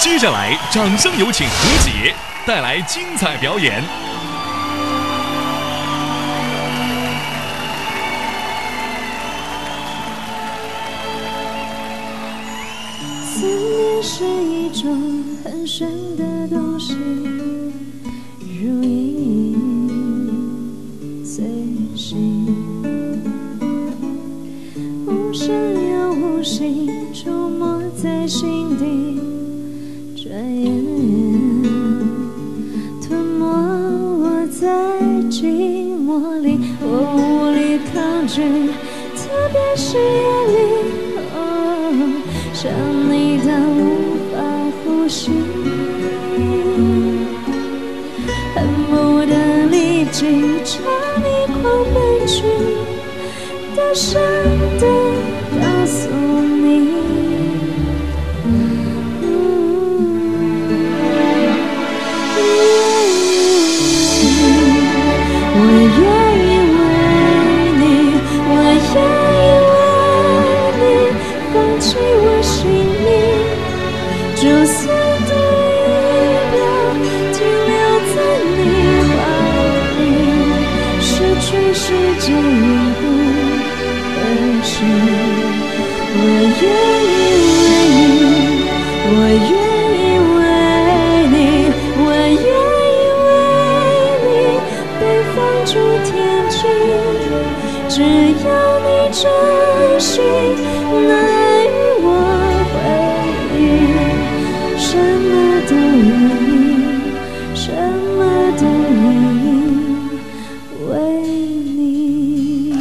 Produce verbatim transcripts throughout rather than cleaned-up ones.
接下来，掌声有请何洁带来精彩表演。 思念是一种很玄的东西，如影随形，无声又无息，出没在心底，转眼吞没我在寂寞里，我无力抗拒，特别是夜里，哦，想你到无法呼吸，恨不得立即唱一口悲剧大声地告诉你，我愿意为你，我愿意为你放弃我姓名，就算第一秒停留在你怀里，失去世界永不可惜。我愿意为你，我愿意为你，我愿意为你被放逐天际，只要你真心能与我回忆，什么都愿意，什么都愿意为你。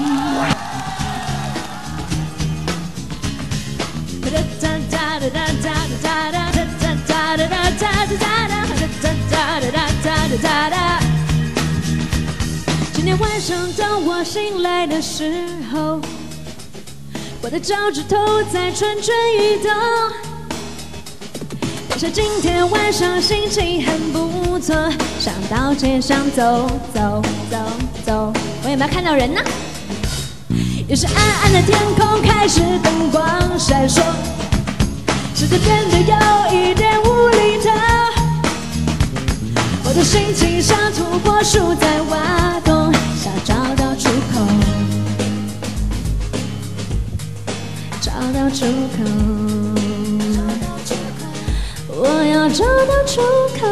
今天晚上当我醒来的时候，我的脚趾头在蠢蠢欲动，但是今天晚上心情很不错，想到街上走走走走，我有没有看到人呢？于是暗暗的天空开始灯光闪烁，世界变得有一点无厘头，我的心情像土拨鼠在挖洞，想找到出口，找到出口，我要找到出口，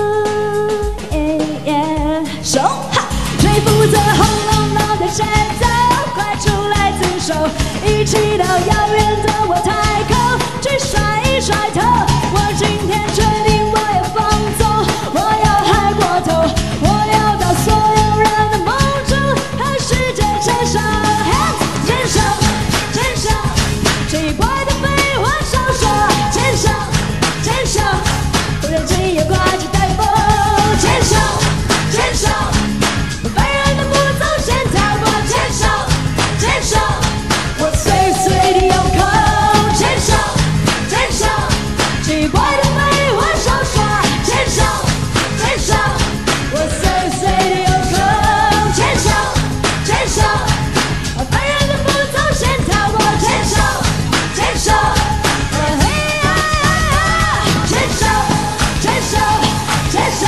手哈，吹拂着轰隆隆的节奏，快出来自首，一起到遥远的外太空去甩一甩头，我今天决定我要放纵，我要嗨过头，我要到所有人的梦中和世界牵手，牵手牵手，奇怪的废话少说，牵手牵手，忽然间又刮起台风，牵手牵手，烦人的步骤先跳过，牵手牵手，我随随地有空，牵手牵手，奇怪的废话少说，牵手牵手，我随随地有空，牵手牵手，烦人的步骤先跳过，牵手牵手，嘿呀呀呀，牵手牵手牵手。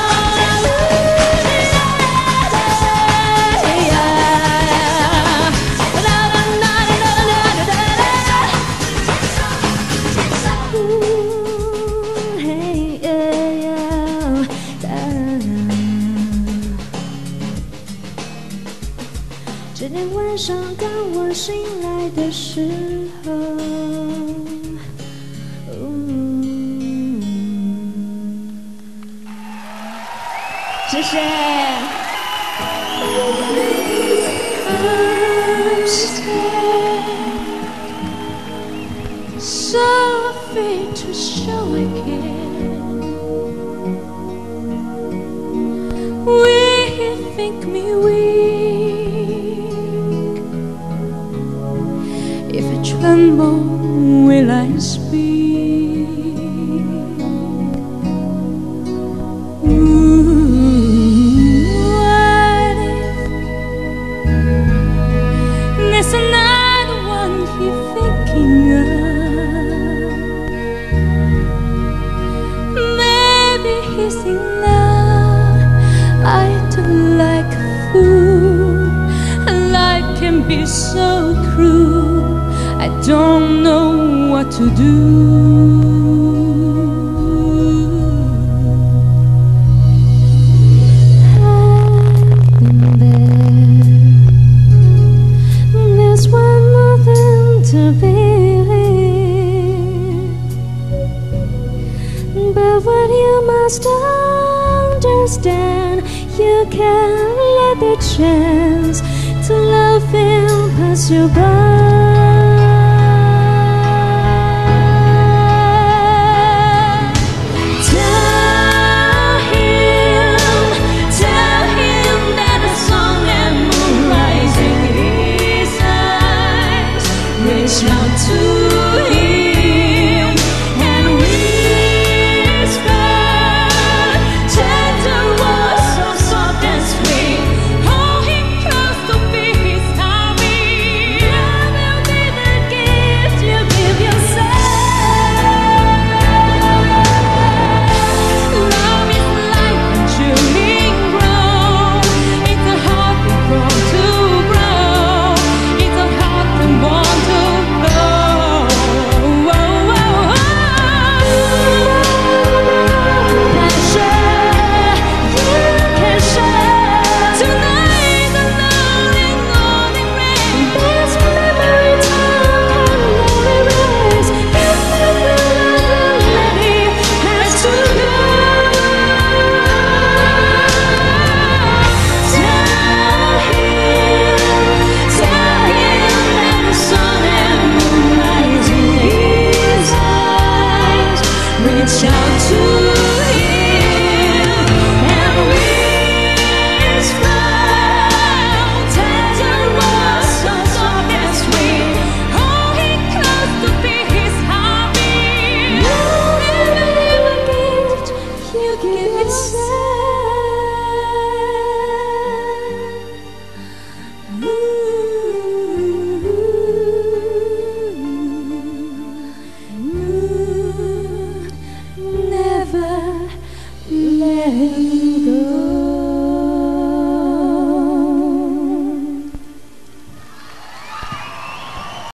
今天晚上当我醒来的时候，谢谢。I'm scared, so afraid to show again. Will you think me weak? If I tremble, will I speak? What if there's another one you're thinking of? is so cruel, I don't know what to do. I've been there. There's one nothing to believe, but what you must understand, you can't let the chance to love him pass you by.